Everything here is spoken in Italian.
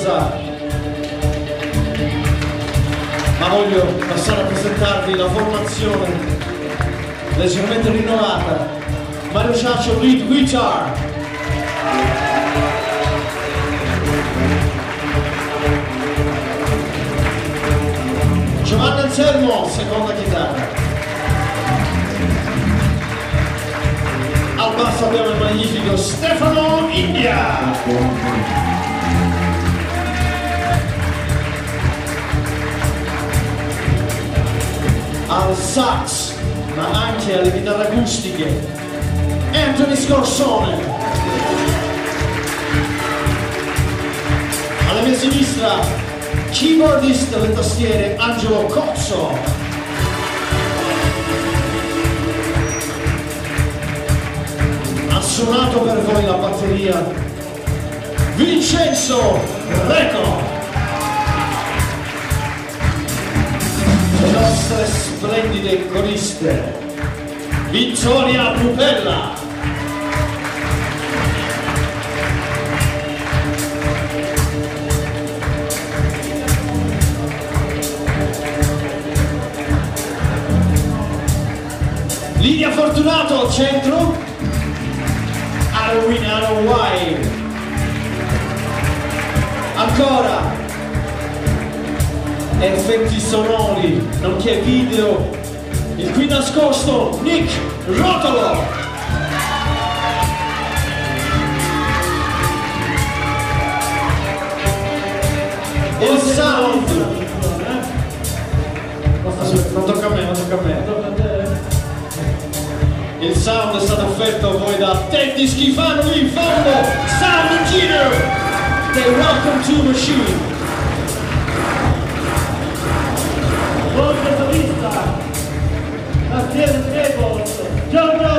Zsa. Ma voglio passare a presentarvi la formazione leggermente rinnovata. Mario Ciaccio, lead guitar. Giovanni Anselmo, seconda chitarra. Al basso abbiamo il magnifico Stefano India. Al sax, ma anche alle chitarre acustiche, Anthony Scorsone. Alla mia sinistra, keyboardista alle tastiere Angelo Cozzo. Ha suonato per voi la batteria Vincenzo Reco. Le nostre splendide coriste Vittoria Pupella. Lidia Fortunato al centro. Halloween Halloween. Ancora effetti sonori nonché video, il qui nascosto Nick Rotolo. Il sound, non tocca a me, non tocca a me. Il sound è stato offerto a voi da Teddy Schifano in fondo, sound engineer dei Welcome to Machine. Voce solista, tastiere Staples, Giorgio